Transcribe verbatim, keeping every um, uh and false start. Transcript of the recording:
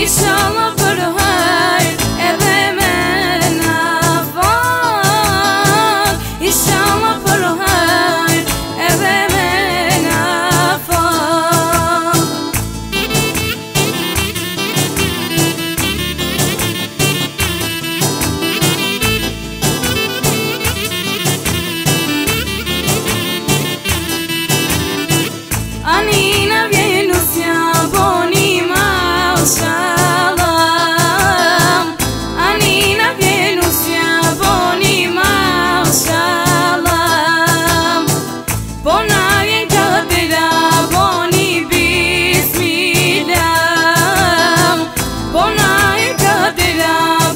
Inshallah për hajr edhe me na fal. Inshallah për hajr edhe me na fal. Anina vjen usja boni mashallah. Anina vjen usja boni mashallah. Bona vjen katera boni bismillah. Bona vjen katera